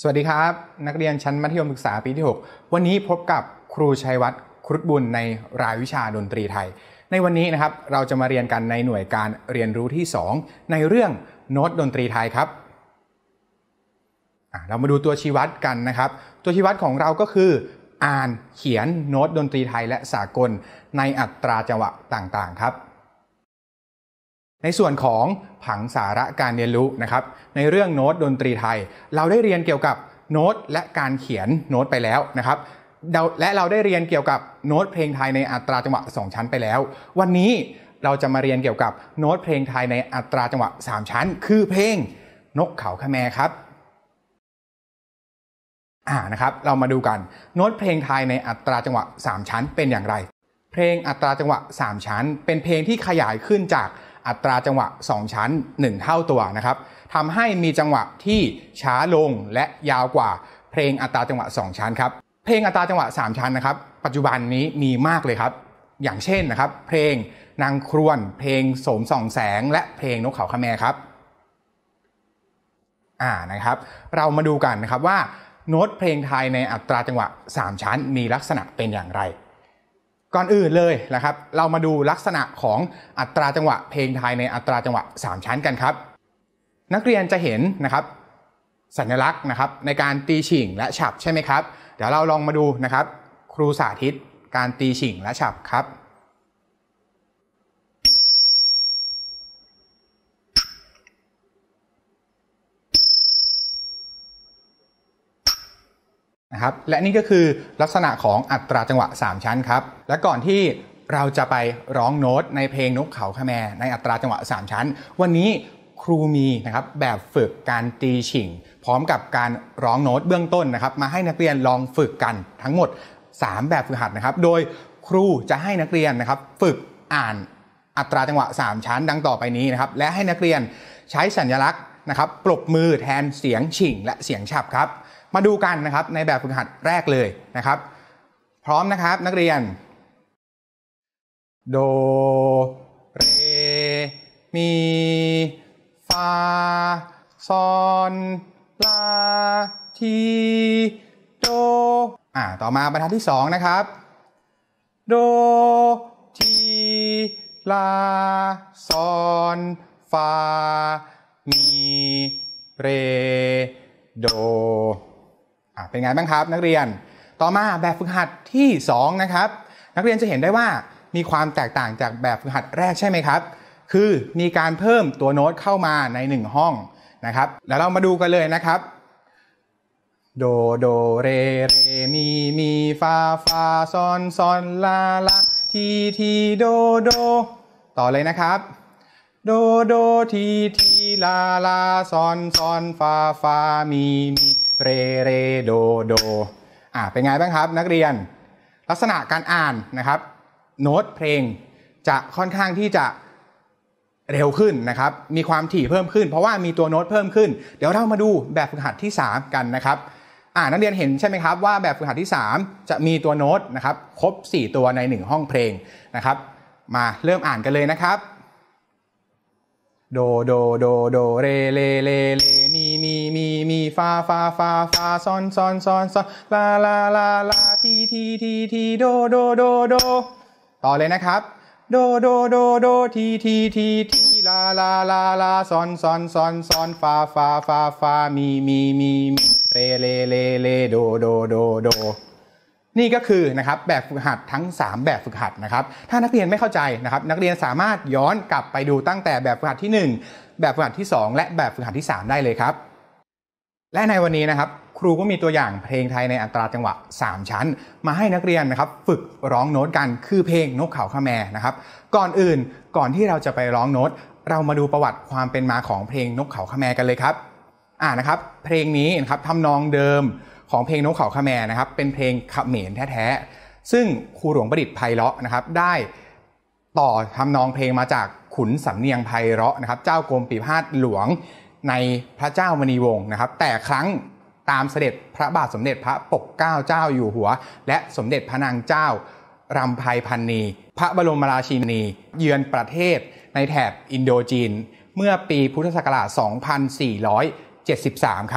สวัสดีครับนักเรียนชั้นมัธยมศึกษาปีที่ 6วันนี้พบกับครูชัยวัฒน์ครุฑบุญในรายวิชาดนตรีไทยในวันนี้นะครับเราจะมาเรียนกันในหน่วยการเรียนรู้ที่2ในเรื่องโน้ตดนตรีไทยครับเรามาดูตัวชี้วัดกันนะครับตัวชี้วัดของเราก็คืออ่านเขียนโน้ตดนตรีไทยและสากลในอัตราจังหวะต่างๆครับในส่วนของผังสาระการเรียนรู้นะครับในเรื่องโน้ตดนตรีไทยเราได้เรียนเกี่ยวกับโน้ตและการเขียนโน้ตไปแล้วนะครับและเราได้เรียนเกี่ยวกับโน้ตเพลงไทยในอัตราจังหวะ2ชั้นไปแล้ววันนี้เราจะมาเรียนเกี่ยวกับโน้ตเพลงไทยในอัตราจังหวะ3ชั้นคือเพลงนกเขาคะแมครับนะครับเรามาดูกันโน้ตเพลงไทยในอัตราจังหวะ3ชั้นเป็นอย่างไรเพลงอัตราจังหวะ3ชั้นเป็นเพลงที่ขยายขึ้นจากอัตราจังหวะ2ชั้น1เท่าตัวนะครับทำให้มีจังหวะที่ช้าลงและยาวกว่าเพลงอัตราจังหวะ2ชั้นครับเพลงอัตราจังหวะ3ชั้นนะครับปัจจุบันนี้มีมากเลยครับอย่างเช่นนะครับเพลงนางครวนเพลงโสมส่องแสงและเพลงนกเขาคะแมครับนะครับเรามาดูกันนะครับว่าโน้ตเพลงไทยในอัตราจังหวะ3ชั้นมีลักษณะเป็นอย่างไรก่อนอื่นเลยนะครับเรามาดูลักษณะของอัตราจังหวะเพลงไทยในอัตราจังหวะ3ชั้นกันครับนักเรียนจะเห็นนะครับสัญลักษณ์นะครับในการตีฉิ่งและฉับใช่ไหมครับเดี๋ยวเราลองมาดูนะครับครูสาธิตการตีฉิ่งและฉับครับนะครับและนี่ก็คือลักษณะของอัตราจังหวะ3ชั้นครับและก่อนที่เราจะไปร้องโน้ตในเพลงนกเขาคะแมในอัตราจังหวะ3ชั้นวันนี้ครูมีนะครับแบบฝึกการตีฉิ่งพร้อมกับการร้องโน้ตเบื้องต้นนะครับมาให้นักเรียนลองฝึกกันทั้งหมด3แบบฝึกหัดนะครับโดยครูจะให้นักเรียนนะครับฝึกอ่านอัตราจังหวะ3ชั้นดังต่อไปนี้นะครับและให้นักเรียนใช้สัญลักษณ์นะครับปรบมือแทนเสียงฉิ่งและเสียงฉับครับมาดูกันนะครับในแบบฝึกหัดแรกเลยนะครับพร้อมนะครับนักเรียนโดเรมีฟาซอนลาทีโดต่อมาบรรทัดที่2นะครับโดทีลาซอนฟามีเรโดเป็นไงบ้างครับนักเรียนต่อมาแบบฝึกหัดที่2นะครับนักเรียนจะเห็นได้ว่ามีความแตกต่างจากแบบฝึกหัดแรกใช่ไหมครับคือมีการเพิ่มตัวโน้ตเข้ามาใน1ห้องนะครับแล้วเรามาดูกันเลยนะครับโดโดเรเรมีฟาฟาซอนซอนลาลาทีโดโดต่อเลยนะครับโดโดทีลาลาซอนซอนฟาฟามีเรโดเป็นไงบ้างครับนักเรียนลักษณะการอ่านนะครับโน้ตเพลงจะค่อนข้างที่จะเร็วขึ้นนะครับมีความถี่เพิ่มขึ้นเพราะว่ามีตัวโน้ตเพิ่มขึ้นเดี๋ยวเรามาดูแบบฝึกหัดที่3กันนะครับนักเรียนเห็นใช่ไหมครับว่าแบบฝึกหัดที่3จะมีตัวโน้ตนะครับครบ4ตัวใน1ห้องเพลงนะครับมาเริ่มอ่านกันเลยนะครับโดเรมีฟาซอนลาทีโดต่อเลยนะครับโดทีลาซอนฟามีเรโดนี่ก็คือนะครับแบบฝึกหัดทั้ง3แบบฝึกหัดนะครับถ้านักเรียนไม่เข้าใจนะครับนักเรียนสามารถย้อนกลับไปดูตั้งแต่แบบฝึกหัดที่1แบบฝึกหัดที่2และแบบฝึกหัดที่3ได้เลยครับและในวันนี้นะครับครูก็มีตัวอย่างเพลงไทยในอัตราจังหวะ3ชั้นมาให้นักเรียนนะครับฝึกร้องโน้ตกันคือเพลงนกเขาคะแมนะครับก่อนที่เราจะไปร้องโน้ตเรามาดูประวัติความเป็นมาของเพลงนกเขาคะแมกันเลยครับนะครับเพลงนี้นะครับทำนองเดิมของเพลงนกเขาคะแมนะครับเป็นเพลงเขมรแท้ๆซึ่งครูหลวงประดิษฐ์ไพเราะนะครับได้ต่อทำนองเพลงมาจากขุนสำเนียงไพเราะนะครับเจ้ากรมปิพาสหลวงในพระเจ้ามณีวงศ์นะครับแต่ครั้งตามเสด็จพระบาทสมเด็จพระปกเกล้าเจ้าอยู่หัวและสมเด็จพระนางเจ้ารำไพพรรณีพระบรมราชินีเยือนประเทศในแถบอินโดจีนเมื่อปีพุทธศักราช 2473 ครับ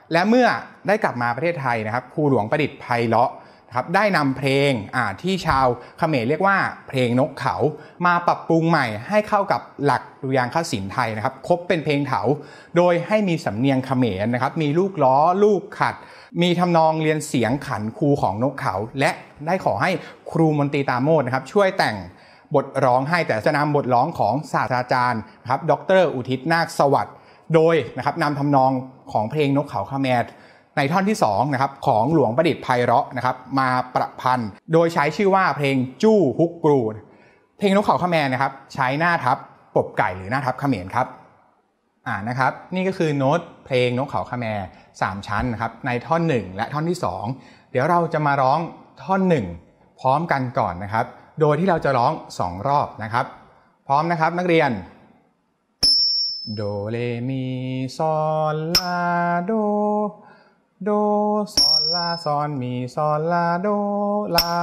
และเมื่อได้กลับมาประเทศไทยนะครับครูหลวงประดิษฐ์ไพเราะครับได้นำเพลงที่ชาวเขมรเรียกว่าเพลงนกเขามาปรับปรุงใหม่ให้เข้ากับหลักดุริยางคศิลป์ไทยนะครับครบเป็นเพลงเถาโดยให้มีสำเนียงเขมรนะครับมีลูกล้อลูกขัดมีทำนองเรียนเสียงขันครูของนกเขาและได้ขอให้ครูมนตรีตาโมดนะครับช่วยแต่งบทร้องให้แต่จะนำบทร้องของศาสตราจารย์ครับดร.อุทิศนาคสวัสดิ์โดยนะครับนำทำนองของเพลงนกเขาเขมรในท่อนที่2นะครับของหลวงประดิษฐ์ไพเราะนะครับมาประพันธ์โดยใช้ชื่อว่าเพลงจู้ฮุกกรูเพลงนกเขาเขมรนะครับใช้หน้าทับปบไก่หรือหน้าทับเขมรครับนะครับนี่ก็คือโน้ตเพลงนกเขาเขมร3ชั้นนะครับในท่อน1และท่อนที่2เดี๋ยวเราจะมาร้องท่อน1พร้อมกันก่อนนะครับโดยที่เราจะร้อง2รอบนะครับพร้อมนะครับนักเรียนโดเรมีซอลลาโดโดซอลลาซอนมีซอลลาโดลา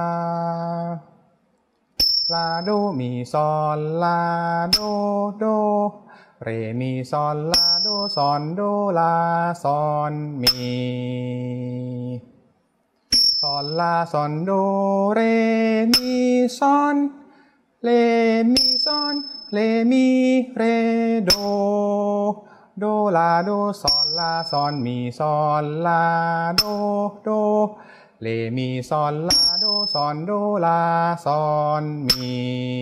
ลาโดมีซอลลาโดโดเรมีซอลลาโดซอนโดลาซอนมีซอลลาซอนโดเรมีซอนเลมีซอนเลมีเรโดโดลาโดซอลลาซอนมีซอลลาโดโดเลมีซอลลาโดซอนโดลาซอนมี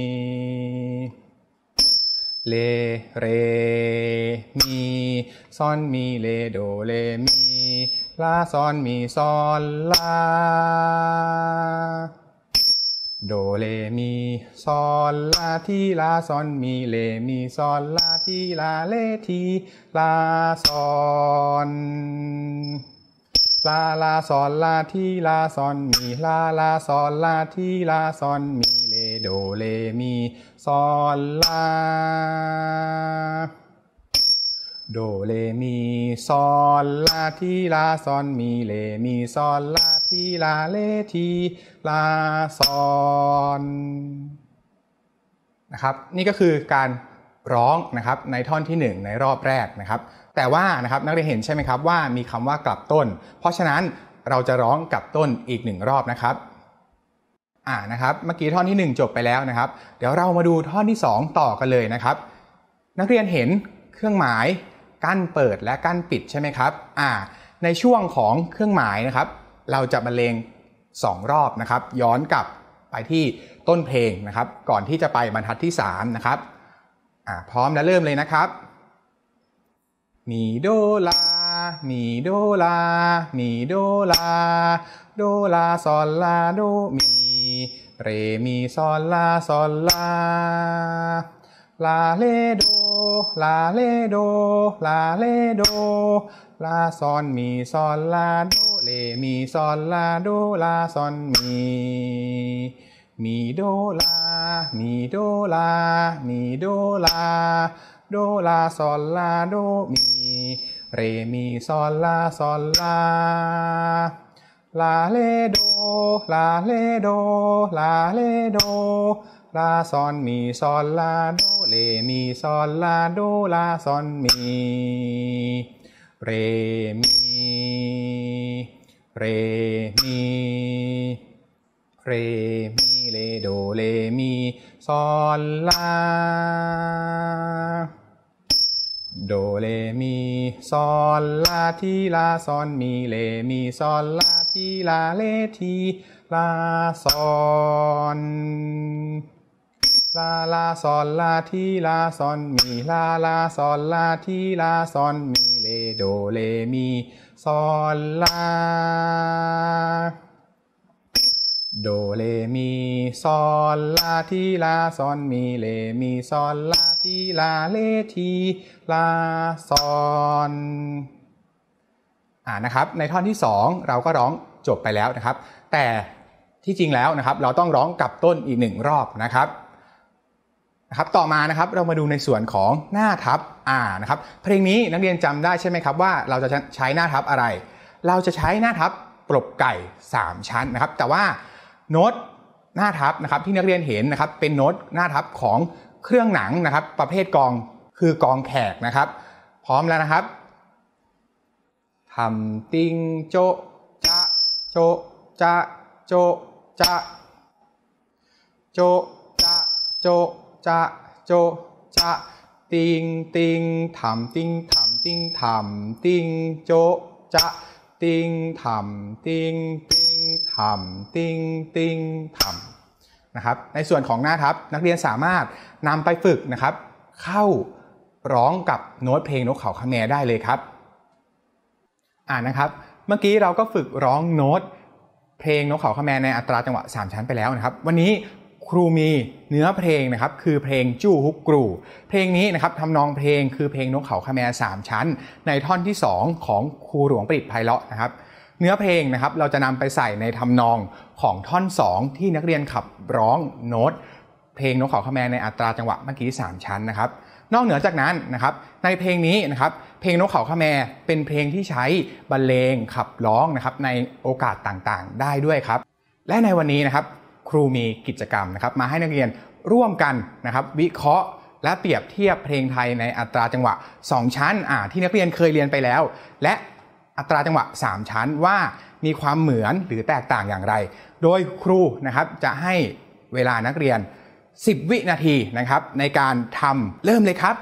เลเรมีซอนมีเลโดเลมีลาซอนมีซอลลาโดเลมีซอลลาทีลาซอนมีเลมีซอลลาทีลาเลทีลาซอนลาลาซอลลาทีลาซอนมีลาลาซอลลาทีลาซอนมีเลโดเลมีซอลลาโดเลมีซอลลาทีลาซอนมีเลมีซอลลาทีลาเลทีลาซอนนะครับนี่ก็คือการร้องนะครับในท่อนที่1ในรอบแรกนะครับแต่ว่านะครับนักเรียนเห็นใช่ไหมครับว่ามีคำว่ากลับต้นเพราะฉะนั้นเราจะร้องกลับต้นอีก1รอบนะครับนะครับเมื่อกี้ท่อนที่1จบไปแล้วนะครับเดี๋ยวเรามาดูท่อนที่2ต่อกันเลยนะครับนักเรียนเห็นเครื่องหมายกั้นเปิดและกั้นปิดใช่ไหมครับในช่วงของเครื่องหมายนะครับเราจะบรรเลง2รอบนะครับย้อนกลับไปที่ต้นเพลงนะครับก่อนที่จะไปบรรทัดที่3นะครับพร้อมแล้วเริ่มเลยนะครับมีโดลามีโดลามีโดลาโดลาซอลลาโดมีเรมีซอลลาซอลลาลาเลโดลาเลโดลาเลโดลาซอนมีซอลลาโดเลมีซอลลาโดลาซอนมีโดลามีโดลามีโดลาโดลาซอลลาโดมีเรมีซอลลาซอลลาลาเลโดลาเลโดลาเลโดลาซอนมีซอลลาโดเลมีซอลลาโดลาซอนมีเรมีเรมีเรมีเลโดเลมีซอลลาโดเลมีซอลลาทีลาซอนมีเลมีซอลลาทีลาเลทีลาซอนลาลาซอลลาทีลาซอนมีลาลาซอลลาทีลาซอนมีเลโดเลมีซอลลาโดเลมีซอลลาทีลาซอนมีเลมีซอลลาทีลาเลทีลาซอนนะครับในท่อนที่2เราก็ร้องจบไปแล้วนะครับแต่ที่จริงแล้วนะครับเราต้องร้องกลับต้นอีก1รอบนะครับต่อมานะครับเรามาดูในส่วนของหน้าทับนะครับเพลงนี้นักเรียนจำได้ใช่ไหมครับว่าเราจะใช้หน้าทับอะไรเราจะใช้หน้าทับปลบไก่3ชั้นนะครับแต่ว่าโน้ตหน้าทับนะครับที่นักเรียนเห็นนะครับเป็นโน้ตหน้าทับของเครื่องหนังนะครับประเภทกลองคือกลองแขกนะครับพร้อมแล้วนะครับทำติงโจจะโจจะโจจะโจจะโจจะโจจะติงติงทำติงทำติงทำติงโจจะติงทำติงติงทำติงติงทำนะครับในส่วนของหน้าทับนักเรียนสามารถนำไปฝึกนะครับเข้าร้องกับโน้ตเพลงนกเขาคะแมได้เลยครับนะครับเมื่อกี้เราก็ฝึกร้องโน้ตเพลงนกเขาคะแมในอัตราจังหวะ3ชั้นไปแล้วนะครับวันนี้ครูมีเนื้อเพลงนะครับคือเพลงจู้ฮุกกรูเพลงนี้นะครับทำนองเพลงคือเพลงนกเขาคะแม3ชั้นในท่อนที่2ของครูหลวงประดิษฐ์ไพเราะนะครับเนื้อเพลงนะครับเราจะนำไปใส่ในทำนองของท่อน2ที่นักเรียนขับร้องโน้ตเพลงนกเขาคะแมในอัตราจังหวะเมื่อกี้3ชั้นนะครับนอกเหนือจากนั้นนะครับในเพลงนี้นะครับเพลงนกเขาคะแมเป็นเพลงที่ใช้บรรเลงขับร้องนะครับในโอกาสต่างๆได้ด้วยครับและในวันนี้นะครับครูมีกิจกรรมนะครับมาให้นักเรียนร่วมกันนะครับวิเคราะห์และเปรียบเทียบเพลงไทยในอัตราจังหวะ2ชั้นที่นักเรียนเคยเรียนไปแล้วและอัตราจังหวะ3ชั้นว่ามีความเหมือนหรือแตกต่างอย่างไรโดยครูนะครับจะให้เวลานักเรียน10 วินาทีนะครับในการทำเริ่มเลยครับ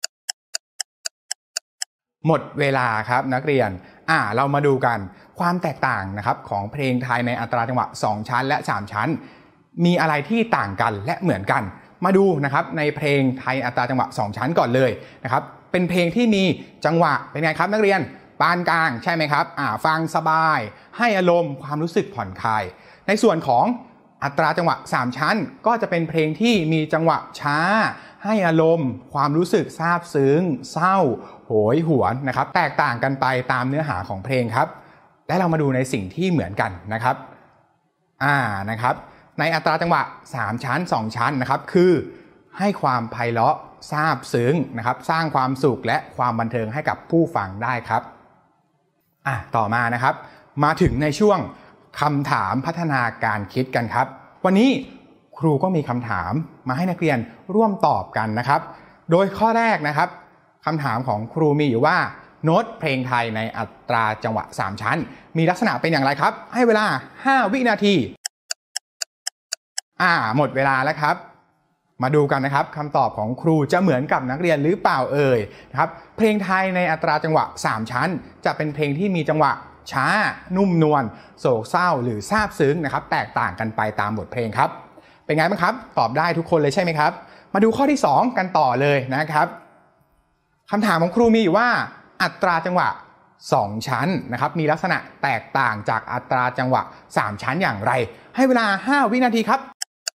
หมดเวลาครับนักเรียนเรามาดูกันความแตกต่างนะครับของเพลงไทยในอัตราจังหวะ2ชั้นและ3ชั้นมีอะไรที่ต่างกันและเหมือนกันมาดูนะครับในเพลงไทยอัตราจังหวะ2ชั้นก่อนเลยนะครับเป็นเพลงที่มีจังหวะเป็นไงครับนักเรียนปานกลางใช่ไหมครับฟังสบายให้อารมณ์ความรู้สึกผ่อนคลายในส่วนของอัตราจังหวะ3ชั้นก็จะเป็นเพลงที่มีจังหวะช้าให้อารมณ์ความรู้สึกซาบซึ้งเศร้าโหยหวนนะครับแตกต่างกันไปตามเนื้อหาของเพลงครับและเรามาดูในสิ่งที่เหมือนกันนะครับนะครับในอัตราจังหวะ3ชั้น2ชั้นนะครับคือให้ความไพเราะซาบซึ้งนะครับสร้างความสุขและความบันเทิงให้กับผู้ฟังได้ครับต่อมานะครับมาถึงในช่วงคำถามพัฒนาการคิดกันครับวันนี้ครูก็มีคำถามมาให้นักเรียนร่วมตอบกันนะครับโดยข้อแรกนะครับคำถามของครูมีอยู่ว่าโน้ตเพลงไทยในอัตราจังหวะ3ชั้นมีลักษณะเป็นอย่างไรครับให้เวลา5 วินาทีหมดเวลาแล้วครับมาดูกันนะครับคำตอบของครูจะเหมือนกับนักเรียนหรือเปล่าเอ่ยนะครับเพลงไทยในอัตราจังหวะ3ชั้นจะเป็นเพลงที่มีจังหวะช้านุ่มนวลโศกเศร้าหรือซาบซึ้งนะครับแตกต่างกันไปตามบทเพลงครับเป็นไงบ้างครับตอบได้ทุกคนเลยใช่ไหมครับมาดูข้อที่2กันต่อเลยนะครับคำถามของครูมีอยู่ว่าอัตราจังหวะ2ชั้นนะครับมีลักษณะแตกต่างจากอัตราจังหวะ3ชั้นอย่างไรให้เวลา5 วินาทีครับ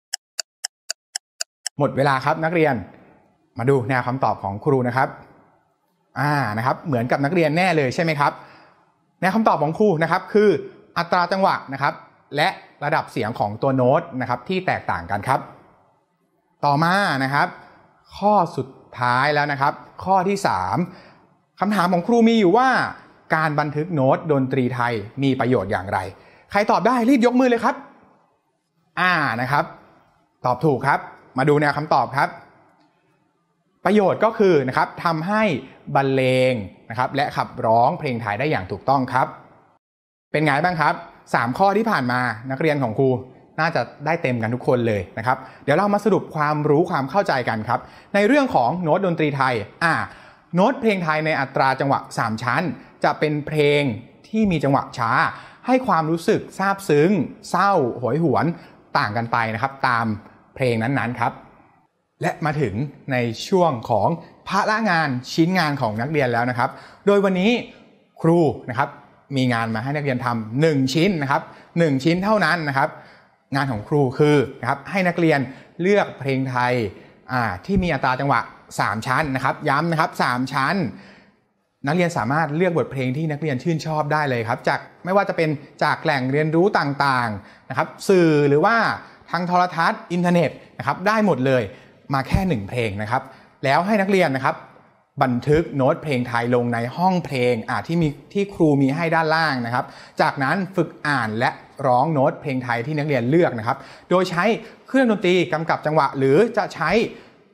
หมดเวลาครับนักเรียนมาดูแนวคำตอบของครูนะครับนะครับเหมือนกับนักเรียนแน่เลยใช่ไหมครับแนวคำตอบของครูนะครับคืออัตราจังหวะนะครับและระดับเสียงของตัวโน้ตนะครับที่แตกต่างกันครับต่อมานะครับข้อสุดท้ายแล้วนะครับข้อที่3คำถามของครูมีอยู่ว่าการบันทึกโน้ตดนตรีไทยมีประโยชน์อย่างไรใครตอบได้รีบยกมือเลยครับนะครับตอบถูกครับมาดูแนวคำตอบครับประโยชน์ก็คือนะครับทำให้บรรเลงนะครับและขับร้องเพลงไทยได้อย่างถูกต้องครับเป็นไงบ้างครับ3ข้อที่ผ่านมานักเรียนของครูน่าจะได้เต็มกันทุกคนเลยนะครับเดี๋ยวเรามาสรุปความรู้ความเข้าใจกันครับในเรื่องของโน้ตดนตรีไทยโน้ตเพลงไทยในอัตราจังหวะ3ชั้นจะเป็นเพลงที่มีจังหวะช้าให้ความรู้สึกซาบซึ้งเศร้าโหยหวนต่างกันไปนะครับตามเพลงนั้นๆครับและมาถึงในช่วงของภาระงานชิ้นงานของนักเรียนแล้วนะครับโดยวันนี้ครูนะครับมีงานมาให้นักเรียนทำ1ชิ้นนะครับ1ชิ้นเท่านั้นนะครับงานของครูคือนะครับให้นักเรียนเลือกเพลงไทยที่มีอัตราจังหวะ3ชั้นนะครับย้ำนะครับ3ชั้นนักเรียนสามารถเลือกบทเพลงที่นักเรียนชื่นชอบได้เลยครับจากไม่ว่าจะเป็นจากแหล่งเรียนรู้ต่างๆนะครับสื่อหรือว่าทางโทรทัศน์อินเทอร์เน็ตนะครับได้หมดเลยมาแค่1เพลงนะครับแล้วให้นักเรียนนะครับบันทึกโน้ตเพลงไทยลงในห้องเพลงที่ครูมีให้ด้านล่างนะครับจากนั้นฝึกอ่านและร้องโน้ตเพลงไทยที่นักเรียนเลือกนะครับโดยใช้เครื่องดนตรีกำกับจังหวะหรือจะใช้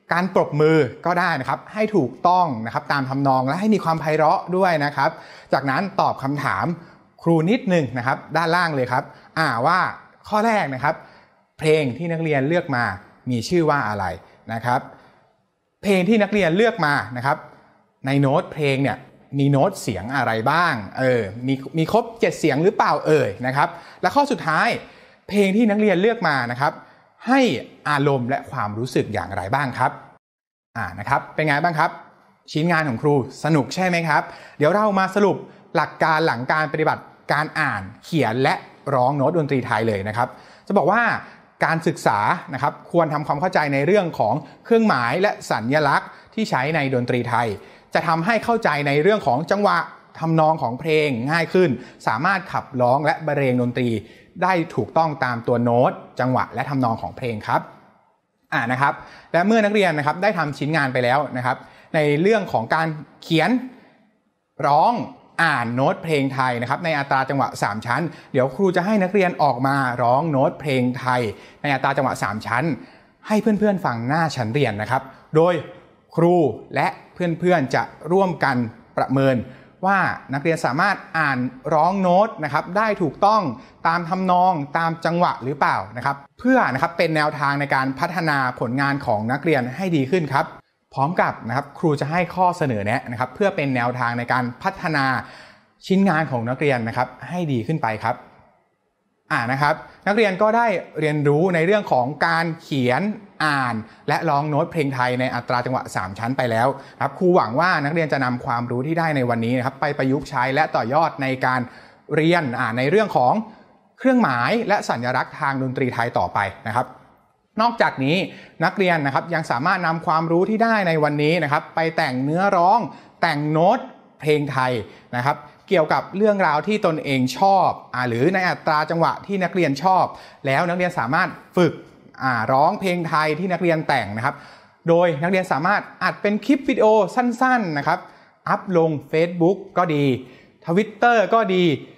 การปรบมือก็ได้นะครับให้ถูกต้องนะครับตามทำนองและให้มีความไพเราะด้วยนะครับจากนั้นตอบคำถามครูนิดนึงนะครับด้านล่างเลยครับว่าข้อแรกนะครับเพลงที่นักเรียนเลือกมามีชื่อว่าอะไรนะครับเพลงที่นักเรียนเลือกมานะครับในโน้ตเพลงเนี่ยมีโน้ตเสียงอะไรบ้างมีครบ7เสียงหรือเปล่านะครับและข้อสุดท้ายเพลงที่นักเรียนเลือกมานะครับให้อารมณ์และความรู้สึกอย่างไรบ้างครับนะครับเป็นไงบ้างครับชิ้นงานของครูสนุกใช่ไหมครับเดี๋ยวเรามาสรุปหลักการหลังการปฏิบัติการอ่านเขียนและร้องโน้ตดนตรีไทยเลยนะครับจะบอกว่าการศึกษานะครับควรทำความเข้าใจในเรื่องของเครื่องหมายและสัญลักษณ์ที่ใช้ในดนตรีไทยจะทำให้เข้าใจในเรื่องของจังหวะทำนองของเพลงง่ายขึ้นสามารถขับร้องและบรรเลงดนตรีได้ถูกต้องตามตัวโน้ตจังหวะและทำนองของเพลงครับนะครับและเมื่อนักเรียนนะครับได้ทำชิ้นงานไปแล้วนะครับในเรื่องของการเขียนร้องอ่านโน้ตเพลงไทยนะครับในอัตราจังหวะ3ชั้นเดี๋ยวครูจะให้นักเรียนออกมาร้องโน้ตเพลงไทยในอัตราจังหวะ3ชั้นให้เพื่อนๆฟังหน้าชั้นเรียนนะครับโดยครูและเพื่อนๆจะร่วมกันประเมินว่านักเรียนสามารถอ่านร้องโน้ตนะครับได้ถูกต้องตามทำนองตามจังหวะหรือเปล่านะครับเพื่อนะครับเป็นแนวทางในการพัฒนาผลงานของนักเรียนให้ดีขึ้นครับพร้อมกับนะครับครูจะให้ข้อเสนอแนะนะครับเพื่อเป็นแนวทางในการพัฒนาชิ้นงานของนักเรียนนะครับให้ดีขึ้นไปครับนะครับนักเรียนก็ได้เรียนรู้ในเรื่องของการเขียนอ่านและร้องโน้ตเพลงไทยในอัตราจังหวะ3ชั้นไปแล้วครับครูหวังว่านักเรียนจะนำความรู้ที่ได้ในวันนี้นะครับไปประยุกต์ใช้และต่อยอดในการเรียนในเรื่องของเครื่องหมายและสัญลักษณ์ทางดนตรีไทยต่อไปนะครับนอกจากนี้นักเรียนนะครับยังสามารถนำความรู้ที่ได้ในวันนี้นะครับไปแต่งเนื้อร้องแต่งโน้ตเพลงไทยนะครับเกี่ยวกับเรื่องราวที่ตนเองชอบหรือในอัตราจังหวะที่นักเรียนชอบแล้วนักเรียนสามารถฝึกร้องเพลงไทยที่นักเรียนแต่งนะครับโดยนักเรียนสามารถอัดเป็นคลิปวิดีโอสั้นๆนะครับอัพลง Facebook ก็ดี Twitter ก็ดี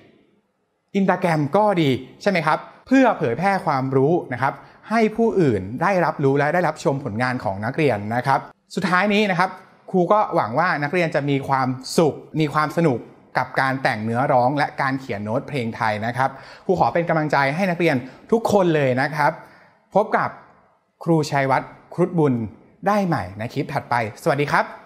Instagram ก็ดีใช่ไหมครับเพื่อเผยแพร่ความรู้นะครับให้ผู้อื่นได้รับรู้และได้รับชมผลงานของนักเรียนนะครับสุดท้ายนี้นะครับครูก็หวังว่านักเรียนจะมีความสุขมีความสนุกกับการแต่งเนื้อร้องและการเขียนโน้ตเพลงไทยนะครับครูขอเป็นกำลังใจให้นักเรียนทุกคนเลยนะครับพบกับครูชัยวัฒน์ครุฑบุญได้ใหม่ในคลิปถัดไปสวัสดีครับ